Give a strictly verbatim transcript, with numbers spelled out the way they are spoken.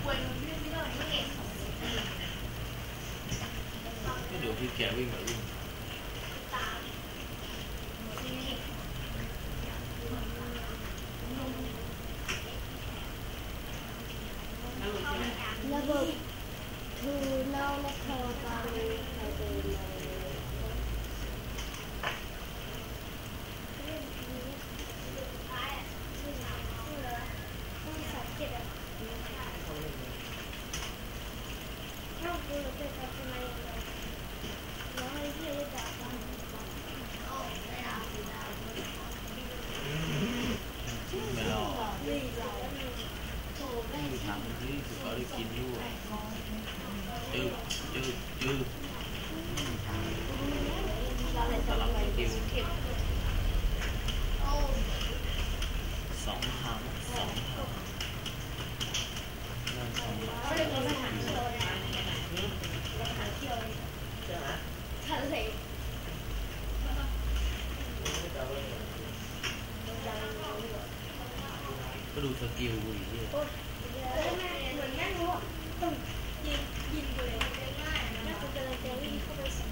ก็ดูที่แกวิ่งแบบวิ่งระบบทูนอและคอตาลีใครเป็นอะไรไม่รอที่ทำที่สุดก็ได้กินด้วยจืดจืดจืดสลับสกิลสองครั้งสองครั้งนั่นสองครั้งก็ดูสกิลกูอีกทีเหมือนแม่รู้ต้องยิงยิงเลยแม่จะเจอเจอวิ่งเข้าไปใส่